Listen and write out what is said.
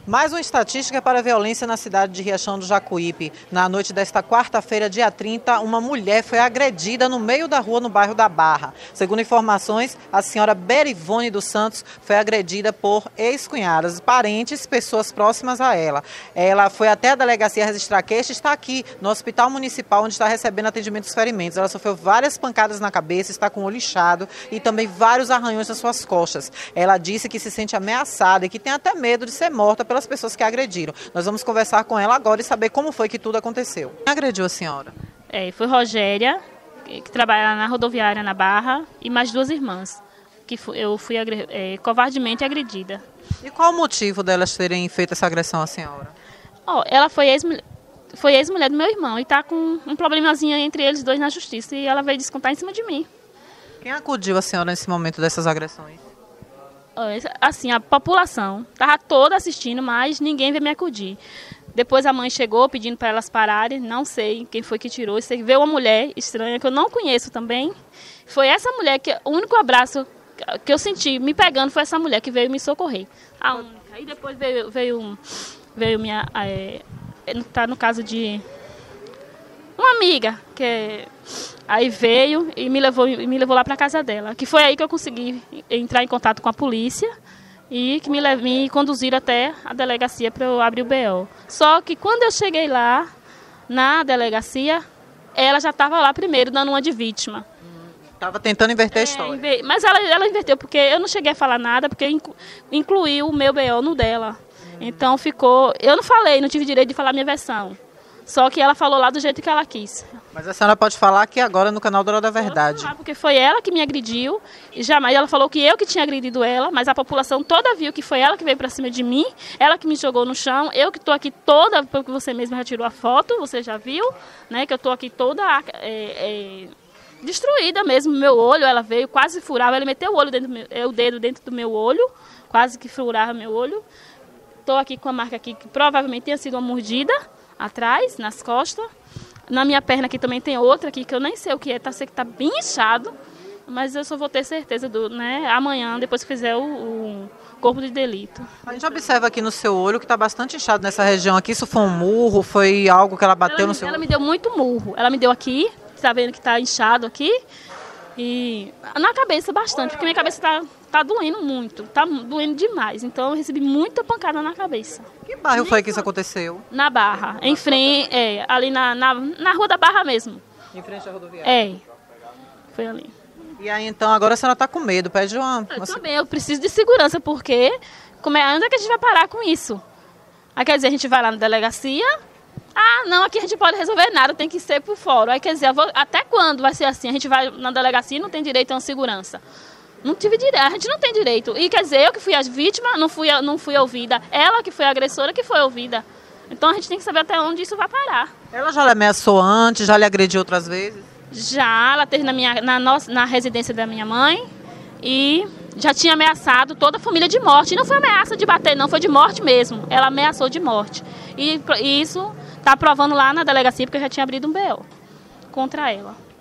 Mais uma estatística para a violência na cidade de Riachão do Jacuípe. Na noite desta quarta-feira, dia 30, uma mulher foi agredida no meio da rua no bairro da Barra. Segundo informações, a senhora Berivone dos Santos foi agredida por ex-cunhadas, parentes, pessoas próximas a ela. Ela foi até a delegacia registrar queixa e está aqui no hospital municipal onde está recebendo atendimento dos ferimentos. Ela sofreu várias pancadas na cabeça, está com o olho inchado e também vários arranhões nas suas costas. Ela disse que se sente ameaçada e que tem até medo de ser morta pelas pessoas que a agrediram. Nós vamos conversar com ela agora e saber como foi que tudo aconteceu. Quem agrediu a senhora? Foi Rogéria, que trabalha na rodoviária na Barra, e mais duas irmãs, que eu fui covardemente agredida. E qual o motivo delas terem feito essa agressão à senhora? Ela foi ex-mulher do meu irmão e está com um problemazinho entre eles dois na justiça e ela veio descontar em cima de mim. Quem acudiu a senhora nesse momento dessas agressões? Assim, a população estava toda assistindo, mas ninguém veio me acudir. Depois a mãe chegou pedindo para elas pararem, não sei quem foi que tirou. Você veio uma mulher estranha que eu não conheço também. Foi essa mulher que o único abraço que eu senti me pegando foi essa mulher que veio me socorrer. A única. Aí depois veio minha... tá no caso de uma amiga, aí veio e me levou lá para casa dela. Que foi aí que eu consegui entrar em contato com a polícia e que me conduziram até a delegacia para eu abrir o BO. Só que quando eu cheguei lá, na delegacia, ela já estava lá primeiro, dando uma de vítima. Estava tentando inverter a história. Mas ela inverteu, porque eu não cheguei a falar nada, porque incluiu o meu BO no dela. Então ficou... Eu não falei, não tive direito de falar minha versão. Só que ela falou lá do jeito que ela quis. Mas a senhora pode falar aqui agora no canal da Hora da Verdade. Falar, porque foi ela que me agrediu. E jamais ela falou que eu que tinha agredido ela, mas a população toda viu que foi ela que veio para cima de mim, ela que me jogou no chão, eu que estou aqui toda, porque você mesma já tirou a foto, você já viu, né? Que eu estou aqui toda destruída mesmo, meu olho, ela veio, quase furava, ela meteu o dedo dentro do meu olho, quase que furava meu olho. Estou aqui com a marca aqui, que provavelmente tenha sido uma mordida atrás, nas costas. Na minha perna aqui também tem outra aqui, que eu nem sei o que é, sei que está bem inchado, mas eu só vou ter certeza amanhã, depois que fizer o corpo de delito. A gente observa aqui no seu olho que está bastante inchado nessa região aqui. Isso foi um murro, foi algo que ela bateu no seu olho? Ela me deu muito murro, ela me deu aqui, está vendo que está inchado aqui, e na cabeça bastante, porque minha cabeça tá doendo muito, tá doendo demais. Então eu recebi muita pancada na cabeça. Que bairro foi que isso aconteceu? Na Barra, em frente, ali na rua da Barra mesmo. Em frente à rodoviária? Foi ali. E aí então agora a senhora tá com medo, pede uma... Também, eu preciso de segurança, porque onde é que a gente vai parar com isso? Aí quer dizer, a gente vai lá na delegacia... não, aqui a gente pode resolver nada, tem que ser por fora. Aí quer dizer, até quando vai ser assim? A gente vai na delegacia e não tem direito a uma segurança. Não tive direito, a gente não tem direito. E quer dizer, eu que fui a vítima, não fui ouvida. Ela que foi a agressora que foi ouvida. Então a gente tem que saber até onde isso vai parar. Ela já lhe ameaçou antes, já lhe agrediu outras vezes? Já, ela teve na residência da minha mãe e já tinha ameaçado toda a família de morte. E não foi ameaça de bater, não, foi de morte mesmo. Ela ameaçou de morte. E isso... Está provando lá na delegacia, porque eu já tinha abrido um BO contra ela.